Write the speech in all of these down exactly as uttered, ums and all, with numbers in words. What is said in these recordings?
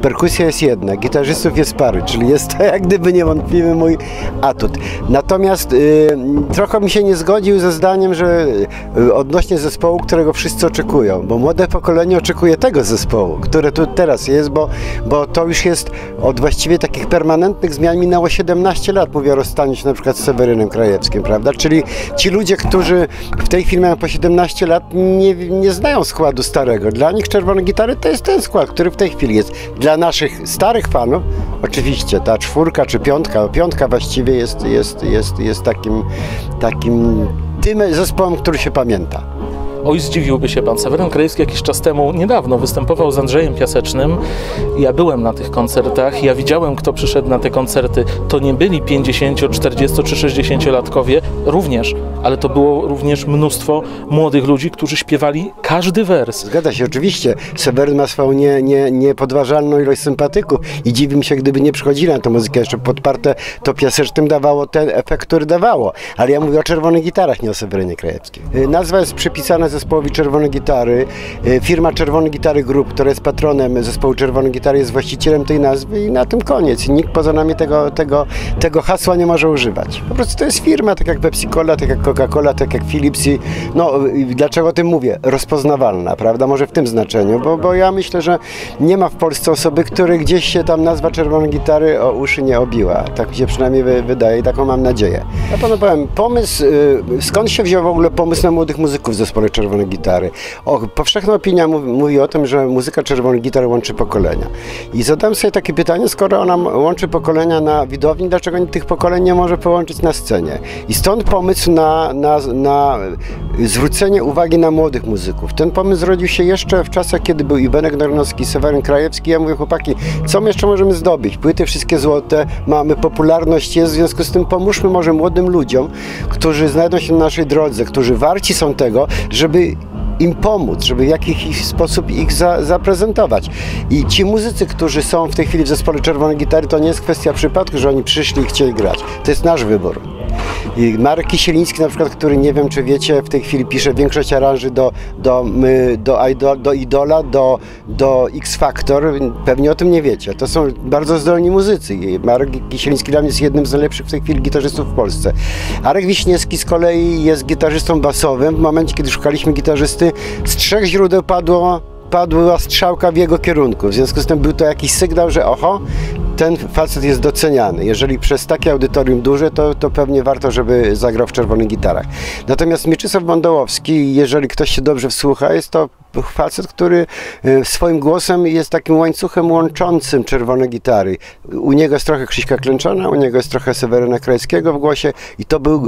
Perkusja jest jedna, gitarzystów jest pary, czyli jest to jak gdyby niewątpliwy mój atut. Natomiast y, trochę mi się nie zgodził ze zdaniem, że y, odnośnie zespołu, którego wszyscy oczekują, bo młode pokolenie oczekuje tego zespołu, które tu teraz jest, bo, bo to już jest od właściwie takich permanentnych zmian minęło siedemnaście lat, mówię o rozstaniu się na przykład z Sewerynem Krajewskim, prawda? Czyli ci ludzie, którzy w tej chwili mają po siedemnaście lat, nie, nie znają składu starego. Dla nich Czerwone Gitary to jest ten skład, który w tej chwili jest. Dla naszych starych fanów, oczywiście ta czwórka czy piątka, piątka właściwie jest, jest, jest, jest takim, takim tym zespołem, który się pamięta. Oj, zdziwiłby się pan. Seweryn Krajewski jakiś czas temu, niedawno, występował z Andrzejem Piasecznym. Ja byłem na tych koncertach, ja widziałem, kto przyszedł na te koncerty. To nie byli pięćdziesięcio-, czterdziesto- czy sześćdziesięciolatkowie również, ale to było również mnóstwo młodych ludzi, którzy śpiewali każdy wers. Zgadza się, oczywiście. Seweryn ma swoją nie, nie, niepodważalną ilość sympatyków i dziwi mi się, gdyby nie przychodzili na tę muzykę jeszcze podparte, to Piasecznym dawało ten efekt, który dawało. Ale ja mówię o Czerwonych Gitarach, nie o Sewerynie Krajewskim. Nazwa jest przypisana zespołowi Czerwone Gitary. Firma Czerwone Gitary Group, która jest patronem zespołu Czerwone Gitary, jest właścicielem tej nazwy i na tym koniec. Nikt poza nami tego, tego, tego hasła nie może używać. Po prostu to jest firma, tak jak Pepsi-Cola, tak jak Coca-Cola, tak jak Philips i no, dlaczego o tym mówię? Rozpoznawalna, prawda? Może w tym znaczeniu, bo, bo ja myślę, że nie ma w Polsce osoby, której gdzieś się tam nazwa Czerwone Gitary o uszy nie obiła. Tak mi się przynajmniej wydaje i taką mam nadzieję. Ja panu powiem, pomysł, skąd się wziął w ogóle pomysł na młodych muzyków w zespole Czerwone Gitary? O, powszechna opinia mówi, mówi o tym, że muzyka Czerwonych Gitar łączy pokolenia. I zadałem sobie takie pytanie, skoro ona łączy pokolenia na widowni, dlaczego tych pokoleń nie może połączyć na scenie? I stąd pomysł na, na, na zwrócenie uwagi na młodych muzyków. Ten pomysł zrodził się jeszcze w czasach, kiedy był i Benek Darnowski, i Seweryn Krajewski. Ja mówię, chłopaki, co my jeszcze możemy zdobyć? Płyty wszystkie złote, mamy popularność, jest, w związku z tym pomóżmy może młodym ludziom, którzy znajdą się na naszej drodze, którzy warci są tego, żeby im pomóc, żeby w jakiś sposób ich za, zaprezentować. I ci muzycy, którzy są w tej chwili w zespole Czerwone Gitary, to nie jest kwestia przypadku, że oni przyszli i chcieli grać. To jest nasz wybór. I Marek Kisieliński na przykład, który nie wiem, czy wiecie, w tej chwili pisze większość aranży do, do, do, Idol, do Idola, do, do X Factor, pewnie o tym nie wiecie. To są bardzo zdolni muzycy. I Marek Kisieliński dla mnie jest jednym z najlepszych w tej chwili gitarzystów w Polsce. Arek Wiśniewski z kolei jest gitarzystą basowym. W momencie, kiedy szukaliśmy gitarzysty, z trzech źródeł padło padła strzałka w jego kierunku. W związku z tym był to jakiś sygnał, że oho, ten facet jest doceniany. Jeżeli przez takie audytorium duże, to, to pewnie warto, żeby zagrał w Czerwonych Gitarach. Natomiast Mieczysław Bandołowski, jeżeli ktoś się dobrze wsłucha, jest to facet, który swoim głosem jest takim łańcuchem łączącym Czerwone Gitary. U niego jest trochę Krzyśka Klęczona, u niego jest trochę Seweryna Krajewskiego w głosie i to był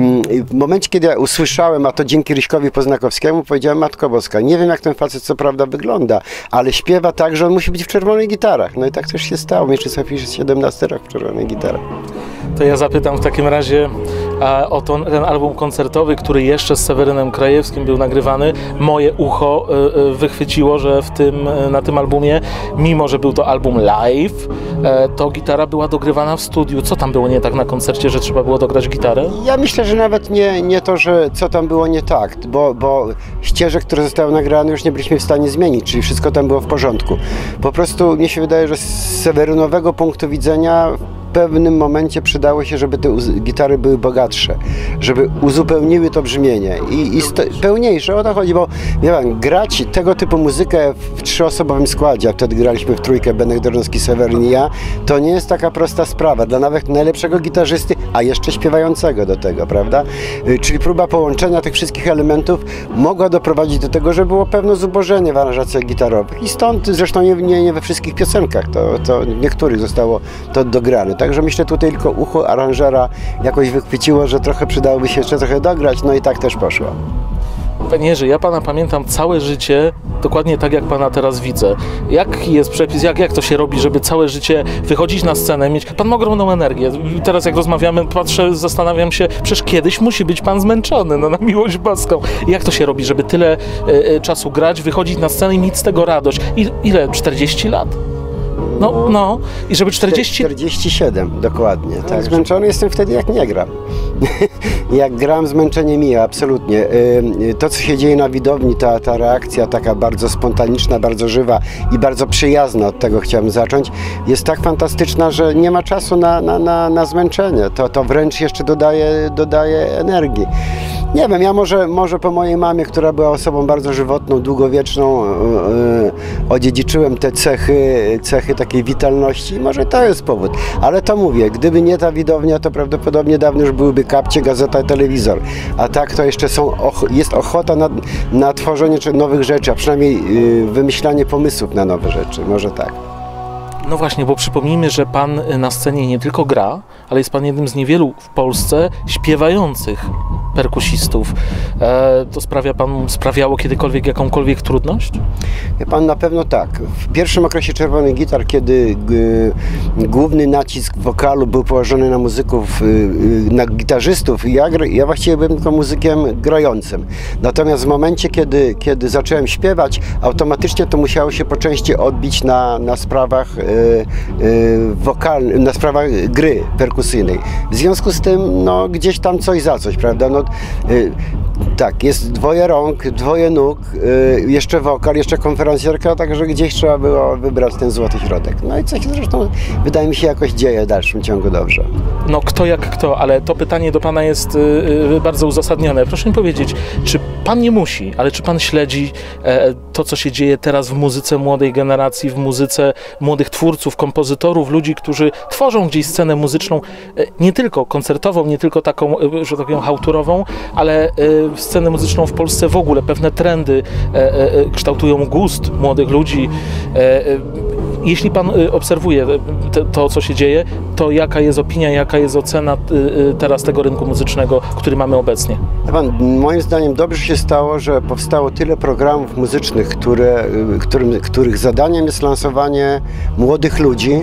w momencie, kiedy ja usłyszałem, a to dzięki Ryśkowi Poznakowskiemu, powiedziałem, Matko Boska, nie wiem jak ten facet co prawda wygląda, ale śpiewa tak, że on musi być w Czerwonych Gitarach. No i tak też się stało. Mieczysław pisze siedemnasty rok w Czerwonych Gitarach. To ja zapytam w takim razie a, o to, ten album koncertowy, który jeszcze z Sewerynem Krajewskim był nagrywany. Moje ucho y, y, wychwyciło, że w tym, y, na tym albumie, mimo że był to album live, y, to gitara była dogrywana w studiu. Co tam było nie tak na koncercie, że trzeba było dograć gitarę? Ja myślę, że nawet nie, nie to, że co tam było nie tak, bo, bo ścieżek, które zostały nagrane, już nie byliśmy w stanie zmienić, czyli wszystko tam było w porządku. Po prostu mnie się wydaje, że z sewerynowego punktu widzenia w pewnym momencie przydało się, żeby te gitary były bogatsze, żeby uzupełniły to brzmienie i, i pełniejsze. O to chodzi, bo wie pan, grać tego typu muzykę w trzyosobowym składzie, a wtedy graliśmy w trójkę, Benek Darnowski, Seweryn i ja, to nie jest taka prosta sprawa dla nawet najlepszego gitarzysty, a jeszcze śpiewającego do tego, prawda? Czyli próba połączenia tych wszystkich elementów mogła doprowadzić do tego, że było pewne zubożenie w aranżacjach gitarowych i stąd zresztą nie, nie, nie we wszystkich piosenkach, to, to w niektórych zostało to dograne. Także myślę, tutaj tylko ucho aranżera jakoś wychwyciło, że trochę przydałoby się jeszcze trochę dograć, no i tak też poszło. Panie Jerzy, ja pana pamiętam całe życie, dokładnie tak jak pana teraz widzę. Jaki jest przepis, jak, jak to się robi, żeby całe życie wychodzić na scenę, mieć... Pan ma ogromną energię. Teraz jak rozmawiamy, patrzę, zastanawiam się, przecież kiedyś musi być pan zmęczony, no na miłość boską. Jak to się robi, żeby tyle y, y, czasu grać, wychodzić na scenę i mieć z tego radość? I, ile? czterdzieści lat? No, no. I żeby czterdzieści... czterdzieści siedem, dokładnie. Tak, zmęczony jestem wtedy, jak nie gram. Jak gram, zmęczenie mija, absolutnie. To, co się dzieje na widowni, ta, ta reakcja taka bardzo spontaniczna, bardzo żywa i bardzo przyjazna, od tego chciałem zacząć, jest tak fantastyczna, że nie ma czasu na, na, na, na zmęczenie. To, to wręcz jeszcze dodaje, dodaje energii. Nie wiem, ja może, może po mojej mamie, która była osobą bardzo żywotną, długowieczną, yy, odziedziczyłem te cechy, cechy takiej witalności i może to jest powód. Ale to mówię, gdyby nie ta widownia, to prawdopodobnie dawno już byłyby kapcie, gazeta, telewizor. A tak to jeszcze są, jest ochota na, na tworzenie nowych rzeczy, a przynajmniej yy, wymyślanie pomysłów na nowe rzeczy. Może tak. No właśnie, bo przypomnijmy, że Pan na scenie nie tylko gra, ale jest Pan jednym z niewielu w Polsce śpiewających perkusistów. E, to sprawia Pan, sprawiało kiedykolwiek jakąkolwiek trudność? Wie Pan, na pewno tak. W pierwszym okresie Czerwonych Gitar, kiedy y, główny nacisk wokalu był położony na muzyków, y, y, na gitarzystów, ja, ja właściwie byłem tylko muzykiem grającym. Natomiast w momencie, kiedy, kiedy zacząłem śpiewać, automatycznie to musiało się po części odbić na, na sprawach y, y, wokalnych, na sprawach gry perkusyjnej. W związku z tym, no, gdzieś tam coś za coś, prawda? No, y, tak, jest dwoje rąk, dwoje nóg, y, jeszcze wokal, jeszcze konferencjerka, także gdzieś trzeba było wybrać ten złoty środek. No i coś zresztą, wydaje mi się, jakoś dzieje w dalszym ciągu dobrze. No kto jak kto, ale to pytanie do Pana jest y, y, bardzo uzasadnione. Proszę mi powiedzieć, czy Pan nie musi, ale czy Pan śledzi e, to, co się dzieje teraz w muzyce młodej generacji, w muzyce młodych twórców, kompozytorów, ludzi, którzy tworzą gdzieś scenę muzyczną, e, nie tylko koncertową, nie tylko taką, e, że tak powiem, hałturową, ale e, scenę muzyczną w Polsce w ogóle, pewne trendy e, e, kształtują gust młodych ludzi. E, e, Jeśli Pan obserwuje te, to, co się dzieje, to jaka jest opinia, jaka jest ocena teraz tego rynku muzycznego, który mamy obecnie? Pan, moim zdaniem dobrze się stało, że powstało tyle programów muzycznych, które, którym, których zadaniem jest lansowanie młodych ludzi,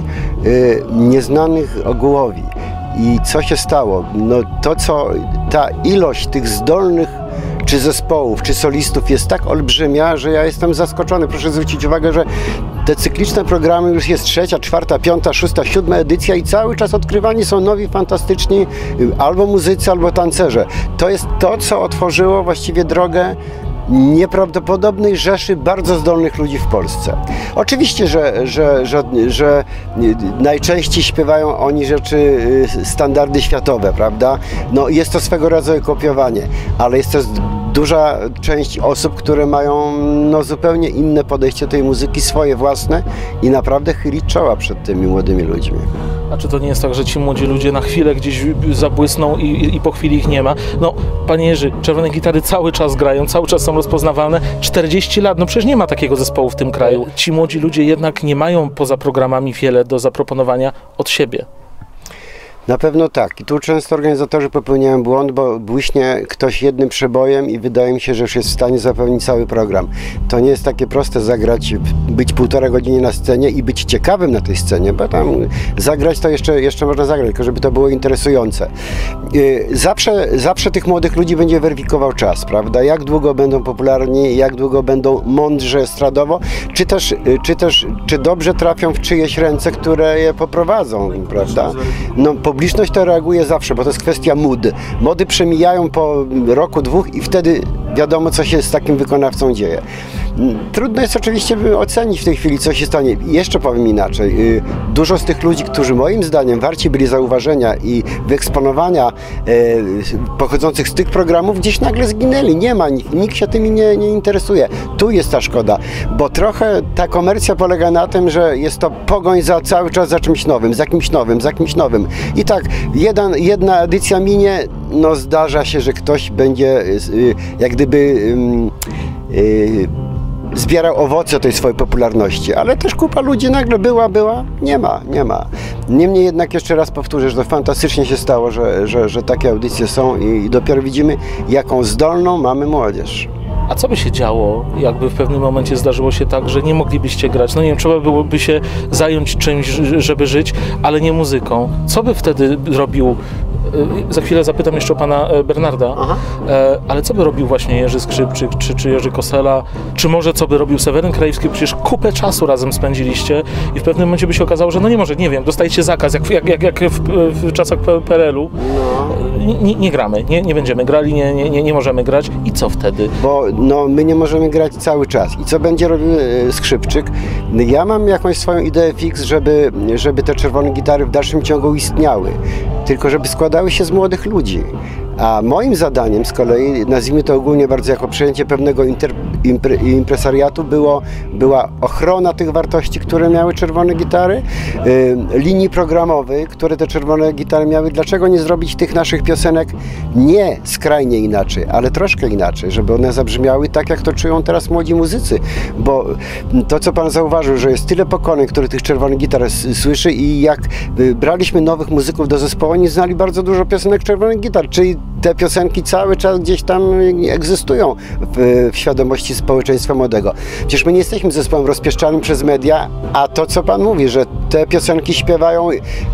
nieznanych ogółowi. I co się stało? No to, co ta ilość tych zdolnych czy zespołów, czy solistów jest tak olbrzymia, że ja jestem zaskoczony. Proszę zwrócić uwagę, że te cykliczne programy już jest trzecia, czwarta, piąta, szósta, siódma edycja i cały czas odkrywani są nowi, fantastyczni albo muzycy, albo tancerze. To jest to, co otworzyło właściwie drogę nieprawdopodobnej rzeszy bardzo zdolnych ludzi w Polsce. Oczywiście, że, że, że, że najczęściej śpiewają oni rzeczy, standardy światowe, prawda? No, jest to swego rodzaju kopiowanie, ale jest też duża część osób, które mają no, zupełnie inne podejście do tej muzyki, swoje własne i naprawdę chylić czoła przed tymi młodymi ludźmi. A czy to nie jest tak, że ci młodzi ludzie na chwilę gdzieś zabłysną i, i, i po chwili ich nie ma? No, Panie Jerzy, Czerwone Gitary cały czas grają, cały czas są rozpoznawalne. czterdzieści lat, no przecież nie ma takiego zespołu w tym kraju. Ci młodzi ludzie jednak nie mają poza programami wiele do zaproponowania od siebie. Na pewno tak. I tu często organizatorzy popełniają błąd, bo błyśnie ktoś jednym przebojem i wydaje mi się, że już jest w stanie zapełnić cały program. To nie jest takie proste zagrać, być półtora godziny na scenie i być ciekawym na tej scenie, bo tam zagrać to jeszcze, jeszcze można zagrać, tylko żeby to było interesujące. Zawsze, zawsze tych młodych ludzi będzie weryfikował czas, prawda? Jak długo będą popularni, jak długo będą mądrze estradowo, czy też, czy też czy dobrze trafią w czyjeś ręce, które je poprowadzą, prawda? No, publiczność to reaguje zawsze, bo to jest kwestia mód. Mody przemijają po roku, dwóch i wtedy wiadomo, co się z takim wykonawcą dzieje. Trudno jest oczywiście ocenić w tej chwili, co się stanie. Jeszcze powiem inaczej. Dużo z tych ludzi, którzy moim zdaniem warci byli zauważenia i wyeksponowania pochodzących z tych programów, gdzieś nagle zginęli. Nie ma, nikt, nikt się tymi nie, nie interesuje. Tu jest ta szkoda, bo trochę ta komercja polega na tym, że jest to pogoń za cały czas za czymś nowym, za kimś nowym, za kimś nowym. I tak, jeden, jedna edycja minie, no zdarza się, że ktoś będzie jak gdyby zbierał owoce tej swojej popularności, ale też kupa ludzi nagle była, była, nie ma, nie ma. Niemniej jednak jeszcze raz powtórzę, że to fantastycznie się stało, że, że, że takie audycje są i, i dopiero widzimy, jaką zdolną mamy młodzież. A co by się działo, jakby w pewnym momencie zdarzyło się tak, że nie moglibyście grać? No nie wiem, trzeba byłoby się zająć czymś, żeby żyć, ale nie muzyką. Co by wtedy robił za chwilę zapytam jeszcze o pana Bernarda, Aha. ale co by robił właśnie Jerzy Skrzypczyk, czy, czy Jerzy Kosela, czy może co by robił Seweryn Krajewski? Przecież kupę czasu razem spędziliście i w pewnym momencie by się okazało, że no nie może, nie wiem, dostajecie zakaz, jak, jak, jak, jak w, w czasach P R L u. No. Nie, nie, nie gramy, nie, nie będziemy grali, nie, nie, nie możemy grać i co wtedy? Bo no, my nie możemy grać cały czas. I co będzie robił e, Skrzypczyk? Ja mam jakąś swoją ideę fix, żeby, żeby te czerwone gitary w dalszym ciągu istniały. Tylko żeby składały się z młodych ludzi. A moim zadaniem z kolei, nazwijmy to ogólnie bardzo jako przejęcie pewnego inter, impre, impresariatu, było, była ochrona tych wartości, które miały czerwone gitary, y, linii programowej, które te czerwone gitary miały. Dlaczego nie zrobić tych naszych piosenek nie skrajnie inaczej, ale troszkę inaczej, żeby one zabrzmiały tak, jak to czują teraz młodzi muzycy. Bo to, co pan zauważył, że jest tyle pokoleń, które tych czerwonych gitar słyszy i jak y, braliśmy nowych muzyków do zespołu, oni znali bardzo dużo piosenek czerwonych gitar, czyli te piosenki cały czas gdzieś tam egzystują w, w świadomości społeczeństwa młodego. Przecież my nie jesteśmy zespołem rozpieszczanym przez media, a to, co pan mówi, że te piosenki śpiewają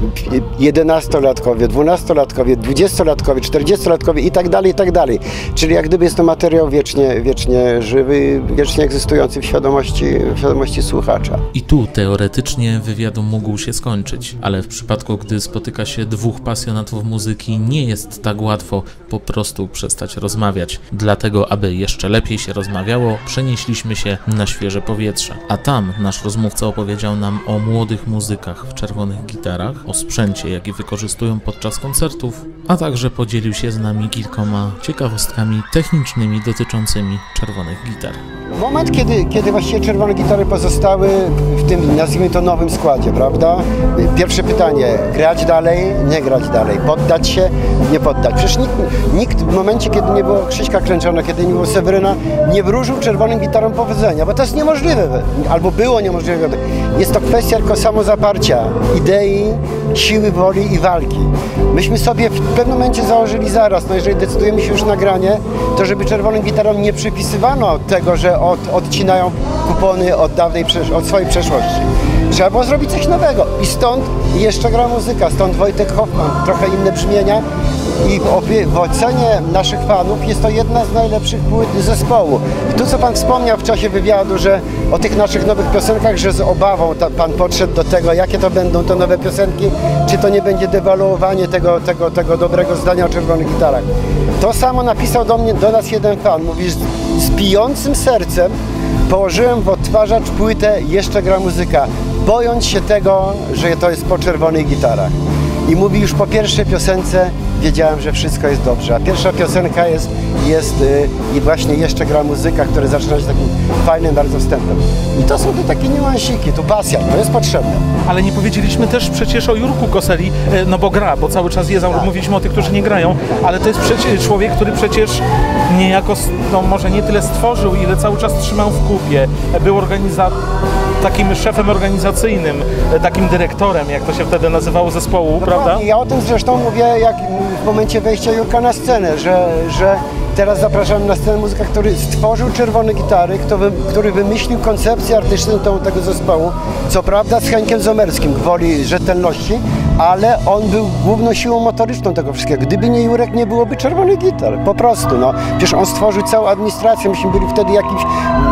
jedenastolatkowie, dwunastolatkowie, dwudziestolatkowie, czterdziestolatkowie i tak dalej, i tak dalej. Czyli jak gdyby jest to materiał wiecznie, wiecznie żywy, wiecznie egzystujący w świadomości, w świadomości słuchacza. I tu teoretycznie wywiad mógł się skończyć, ale w przypadku, gdy spotyka się dwóch pasjonatów muzyki, nie jest tak łatwo po prostu przestać rozmawiać. Dlatego, aby jeszcze lepiej się rozmawiało, przenieśliśmy się na świeże powietrze. A tam nasz rozmówca opowiedział nam o młodych muzykach w czerwonych gitarach, o sprzęcie, jaki wykorzystują podczas koncertów, a także podzielił się z nami kilkoma ciekawostkami technicznymi dotyczącymi czerwonych gitar. Moment, kiedy, kiedy właściwie czerwone gitary pozostały w tym, nazwijmy to, nowym składzie, prawda? Pierwsze pytanie, grać dalej, nie grać dalej, poddać się, nie poddać. Przecież nikt, nikt w momencie, kiedy nie było Krzyśka Klęczona, kiedy nie było Seweryna, nie wróżył czerwonym gitarom powodzenia, bo to jest niemożliwe, albo było niemożliwe. Jest to kwestia tylko samozaparcia, idei, siły woli i walki. Myśmy sobie w pewnym momencie założyli zaraz, no jeżeli decydujemy się już na granie, to żeby czerwonym gitarom nie przypisywano tego, że od, odcinają kupony od dawnej, od swojej przeszłości. Trzeba było zrobić coś nowego i stąd jeszcze gra muzyka, stąd Wojtek Hoffman, trochę inne brzmienia i w, w ocenie naszych fanów jest to jedna z najlepszych płyt zespołu. I tu, co pan wspomniał w czasie wywiadu, że o tych naszych nowych piosenkach, że z obawą ta, pan podszedł do tego, jakie to będą te nowe piosenki, czy to nie będzie dewaluowanie tego, tego, tego dobrego zdania o czerwonych gitarach. To samo napisał do mnie, do nas jeden fan, mówi, z bijącym sercem położyłem w odtwarzacz płytę Jeszcze gra muzyka, bojąc się tego, że to jest po czerwonych gitarach. I mówi, już po pierwszej piosence wiedziałem, że wszystko jest dobrze. A pierwsza piosenka jest, jest yy, i właśnie Jeszcze gra muzyka, które zaczyna się takim fajnym bardzo wstępem. I to są te takie niuansiki, tu pasja, to jest potrzebne. Ale nie powiedzieliśmy też przecież o Jurku Koseli, no bo gra, bo cały czas jest, tak. Mówiliśmy o tych, którzy nie grają, ale to jest przecież człowiek, który przecież niejako, no może nie tyle stworzył, ile cały czas trzymał w kupie. Był organizatorem, takim szefem organizacyjnym, takim dyrektorem, jak to się wtedy nazywało, zespołu, no prawda? Ja o tym zresztą mówię, jak w momencie wejścia Jurka na scenę, że, że teraz zapraszam na scenę muzyka, który stworzył czerwone gitary, kto wy, który wymyślił koncepcję artystyczną tego zespołu, co prawda z Henkiem Zomerskim, gwoli rzetelności, ale on był główną siłą motoryczną tego wszystkiego. Gdyby nie Jurek, nie byłoby czerwonych gitar, po prostu. No. Przecież on stworzył całą administrację, myśmy byli wtedy jakimś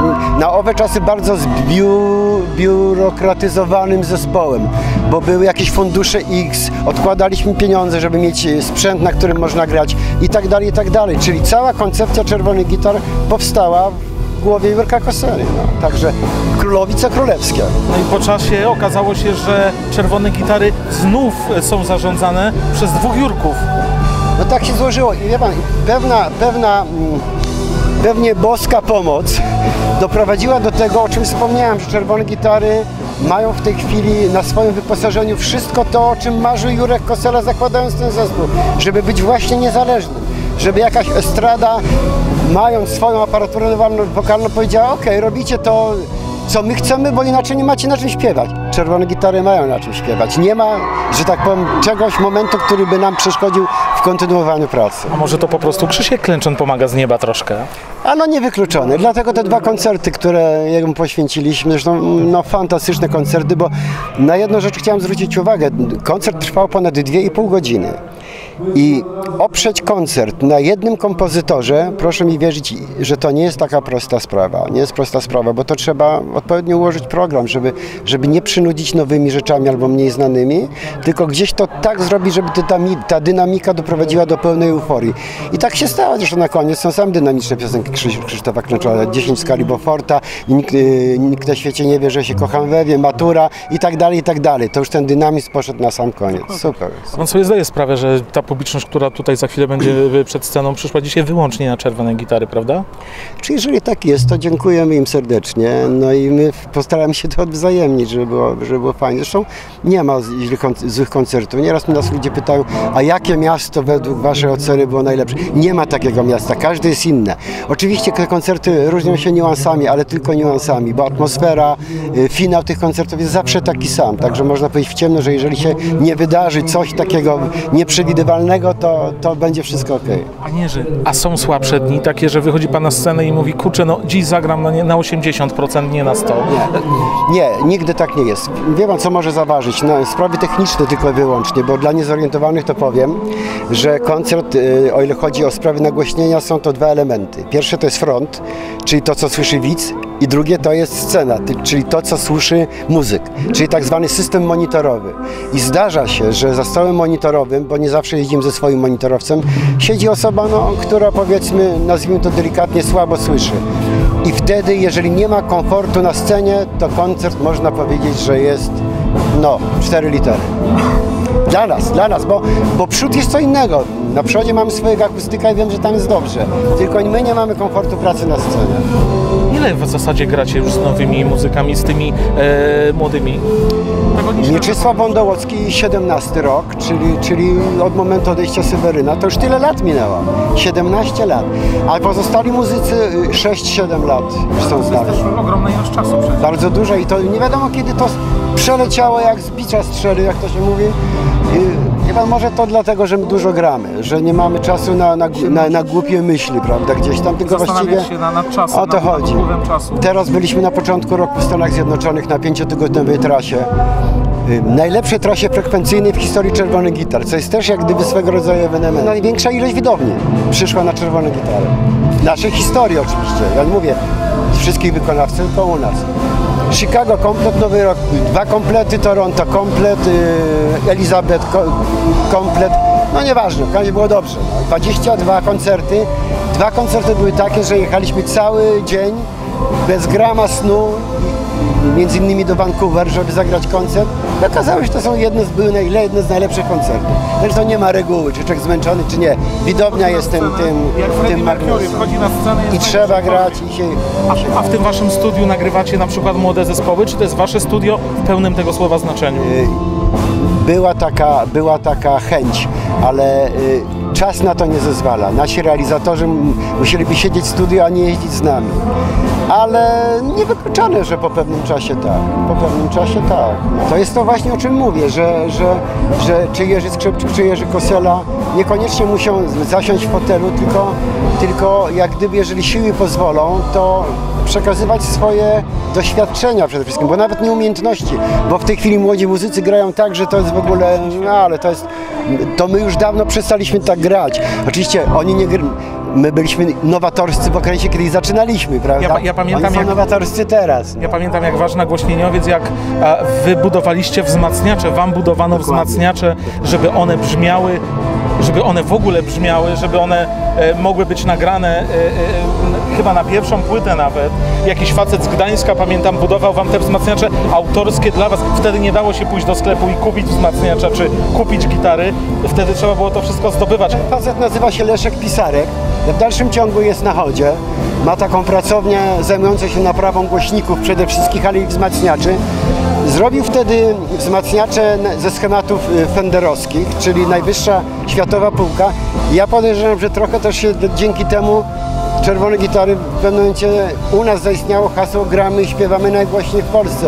na owe czasy bardzo zbiu, biurokratyzowanym zespołem, bo były jakieś fundusze X, odkładaliśmy pieniądze, żeby mieć sprzęt, na którym można grać i tak dalej, i tak dalej. Czyli cała koncepcja czerwonych gitar powstała w głowie Jurka Koseli. No. Także królowice królewskie. No i po czasie okazało się, że czerwone gitary znów są zarządzane przez dwóch Jurków. No tak się złożyło i wie pan, pewna, pewna pewnie boska pomoc doprowadziła do tego, o czym wspomniałem, że czerwone gitary mają w tej chwili na swoim wyposażeniu wszystko to, o czym marzył Jurek Kosela, zakładając ten zespół, żeby być właśnie niezależnym, żeby jakaś estrada, mając swoją aparaturę wokalną, powiedziała: ok, robicie to, co my chcemy, bo inaczej nie macie na czym śpiewać. Czerwone gitary mają na czym śpiewać. Nie ma, że tak powiem, czegoś, momentu, który by nam przeszkodził w kontynuowaniu pracy. A może to po prostu Krzysiek Klęczon pomaga z nieba troszkę? A no niewykluczone. Dlatego te dwa koncerty, które jemu poświęciliśmy, zresztą no, fantastyczne koncerty, bo na jedną rzecz chciałem zwrócić uwagę. Koncert trwał ponad dwie i pół godziny. I oprzeć koncert na jednym kompozytorze, proszę mi wierzyć, że to nie jest taka prosta sprawa. Nie jest prosta sprawa, bo to trzeba odpowiednio ułożyć program, żeby, żeby nie przynudzić nowymi rzeczami albo mniej znanymi, tylko gdzieś to tak zrobić, żeby ta, ta dynamika doprowadziła do pełnej euforii. I tak się stało, zresztą na koniec są sam dynamiczne piosenki Krzysztofa Klęczola, dziesięć skali Beauforta, nikt, nikt na świecie nie wie, że się kocham we wie, Matura i tak dalej, i tak dalej. To już ten dynamizm poszedł na sam koniec. Super. Pan sobie zdaje sprawę, że ta publiczność, która tutaj za chwilę będzie przed sceną, przyszła dzisiaj wyłącznie na czerwone gitary, prawda? Czy jeżeli tak jest, to dziękujemy im serdecznie, no i my postaramy się to odwzajemnić, żeby było, żeby było fajnie. Zresztą nie ma złych koncertów. Nieraz nas ludzie pytają, a jakie miasto według waszej oceny było najlepsze? Nie ma takiego miasta, każde jest inne. Oczywiście te koncerty różnią się niuansami, ale tylko niuansami, bo atmosfera, finał tych koncertów jest zawsze taki sam, także można powiedzieć w ciemno, że jeżeli się nie wydarzy coś takiego nieprzewidywalnego, to, to będzie wszystko ok. Panie, że a są słabsze dni, takie, że wychodzi pan na scenę i mówi, kurczę, no dziś zagram na, nie, na osiemdziesiąt procent, nie na sto procent. Nie, nie, nigdy tak nie jest. Wie pan, co może zaważyć? No, sprawy techniczne tylko i wyłącznie, bo dla niezorientowanych to powiem, że koncert, o ile chodzi o sprawy nagłośnienia, są to dwa elementy. Pierwsze to jest front, czyli to, co słyszy widz, i drugie to jest scena, czyli to, co słyszy muzyk, czyli tak zwany system monitorowy. I zdarza się, że za stołem monitorowym, bo nie zawsze jeździmy ze swoim monitorowcem, siedzi osoba, no, która powiedzmy, nazwijmy to delikatnie, słabo słyszy. I wtedy, jeżeli nie ma komfortu na scenie, to koncert można powiedzieć, że jest, no, cztery litery. Dla nas, dla nas, bo, bo przód jest co innego. Na przodzie mamy swojego akustyka i wiem, że tam jest dobrze. Tylko my nie mamy komfortu pracy na scenie. Ile w zasadzie gracie już z nowymi muzykami, z tymi e, młodymi? Mieczysław Bondołocki, siedemnasty rok, czyli, czyli od momentu odejścia Seweryna, to już tyle lat minęło. siedemnaście lat. A pozostali muzycy sześć siedem lat już są starsi. To jest ogromna ilość czasu przecież. Bardzo dużo i to nie wiadomo, kiedy to przeleciało jak z bicza strzeli, jak to się mówi. Wie pan, może to dlatego, że my dużo gramy, że nie mamy czasu na, na, na, na głupie myśli, prawda, gdzieś tam, tylko właściwie się na, nad czasem, o to nad, chodzi. nad czasu. Teraz byliśmy na początku roku w Stanach Zjednoczonych na pięciotygodniowej trasie. Najlepszej trasie frekwencyjnej w historii czerwonych gitar, co jest też jak gdyby swego rodzaju ewenement. Największa ilość widowni przyszła na czerwone gitary. W naszej historii oczywiście, ja nie mówię wszystkich wykonawców, tylko u nas. Chicago komplet, Nowy Rok, dwa komplety, Toronto komplet, yy, Elizabeth ko komplet, no nieważne, w razie było dobrze. No. dwadzieścia dwa koncerty, dwa koncerty były takie, że jechaliśmy cały dzień bez grama snu, między innymi do Vancouver, żeby zagrać koncert. I okazało się, że to są jedne z, były jedne z najlepszych koncertów. Zresztą nie ma reguły, czy człowiek zmęczony, czy nie. Widownia jest tym, tym, tym magnesem. I trzeba grać i się... A, a w tym waszym studiu nagrywacie na przykład młode zespoły, czy to jest wasze studio w pełnym tego słowa znaczeniu? Była taka, była taka chęć, ale y, czas na to nie zezwala. Nasi realizatorzy musieliby siedzieć w studiu, a nie jeździć z nami. Ale niewykluczone, że po pewnym czasie tak. Po pewnym czasie tak. To jest to właśnie, o czym mówię, że, że, że czy Jerzy Skrzypczyk, czy Jerzy Kosiela niekoniecznie muszą zasiąść w fotelu, tylko, tylko jak gdyby, jeżeli siły pozwolą, to przekazywać swoje doświadczenia przede wszystkim, bo nawet nie umiejętności, bo w tej chwili młodzi muzycy grają tak, że to jest w ogóle, no ale to jest, to my już dawno przestaliśmy tak grać. Oczywiście oni nie gry, my byliśmy nowatorscy w okresie, kiedy zaczynaliśmy, prawda? Ja, ja pamiętam, oni są jak, nowatorscy teraz. Ja pamiętam, jak wasz nagłośnieniowiec, jak a, wy budowaliście wzmacniacze, wam budowano Dokładnie. wzmacniacze, żeby one brzmiały, żeby one w ogóle brzmiały, żeby one e, mogły być nagrane e, e, chyba na pierwszą płytę nawet. Jakiś facet z Gdańska, pamiętam, budował wam te wzmacniacze autorskie dla was. Wtedy nie dało się pójść do sklepu i kupić wzmacniacza, czy kupić gitary. Wtedy trzeba było to wszystko zdobywać. Facet nazywa się Leszek Pisarek. W dalszym ciągu jest na chodzie. Ma taką pracownię zajmującą się naprawą głośników przede wszystkim, ale i wzmacniaczy. Zrobił wtedy wzmacniacze ze schematów fenderowskich, czyli najwyższa światowa półka. Ja podejrzewam, że trochę też się dzięki temu Czerwone Gitary w pewnym momencie u nas zaistniało hasło gramy i śpiewamy najgłośniej w Polsce.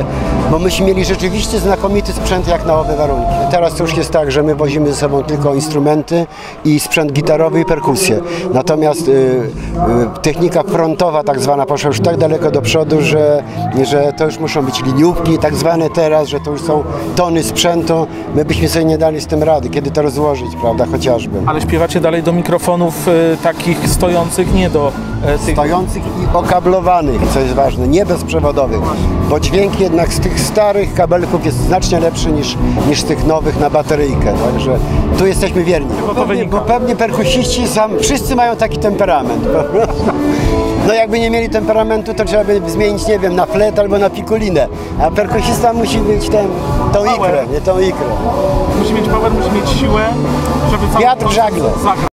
bo myśmy mieli rzeczywiście znakomity sprzęt jak na owe warunki. Teraz to już jest tak, że my wozimy ze sobą tylko instrumenty i sprzęt gitarowy i perkusję. Natomiast y, y, technika frontowa tak zwana poszła już tak daleko do przodu, że, że to już muszą być liniówki tak zwane teraz, że to już są tony sprzętu. My byśmy sobie nie dali z tym rady, kiedy to rozłożyć, prawda, chociażby. Ale śpiewacie dalej do mikrofonów y, takich stojących, nie do y, tych... Stojących i okablowanych, co jest ważne, nie bezprzewodowych, bo dźwięk jednak z tych starych kabelków jest znacznie lepszy niż, niż z tych nowych na bateryjkę, także tu jesteśmy wierni. Pewnie, bo pewnie perkusiści sam, wszyscy mają taki temperament, po prostu. No jakby nie mieli temperamentu, to trzeba by zmienić, nie wiem, na flet albo na pikulinę, a perkusista musi mieć ten, tą ikrę, nie tą ikrę. Musi mieć power, musi mieć siłę, żeby cały Wiatr w żagle. zagrać.